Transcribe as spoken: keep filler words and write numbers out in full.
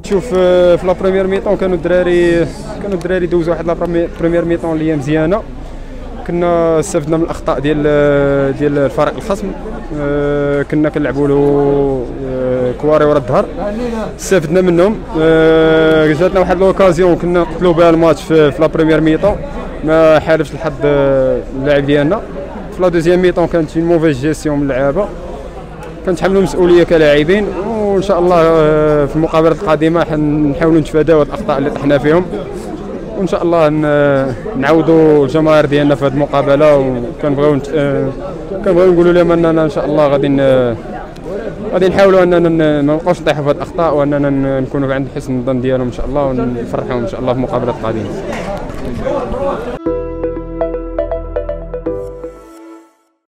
شوف في لا بروميير ميطون كانوا الدراري كانوا الدراري دوزوا واحد لا بروميير ميطون اللي هي مزيانه. كنا استفدنا من الاخطاء ديال ديال الفريق الخصم. أه كنا كنلعبوا له أه كواري ورا الظهر، استفدنا منهم. أه جاتنا واحد لوكازيون كنا نقتلوا بها الماتش في, في لا بروميير ميطون، ما حالفش الحظ اللاعب ديالنا. في لا دوزيام ميطون كانت اون موفيز جيستيون من اللعابه، كنتحملوا المسؤوليه كلاعبين، وان شاء الله في المقابلات القادمه حنحاولوا نتفاداو هاد الاخطاء اللي طحنا فيهم، وان شاء الله نعاودوا الجماهير ديالنا في هذه المقابله. وكنبغيو كنبغيو نقولوا لهم اننا ان شاء الله غادي غادي نحاولوا اننا ما نبقاوش نطيحوا في هذه الاخطاء، واننا نكونوا عند حسن الظن ديالهم ان شاء الله، ونفرحهم ان شاء الله في المقابلات القادمه.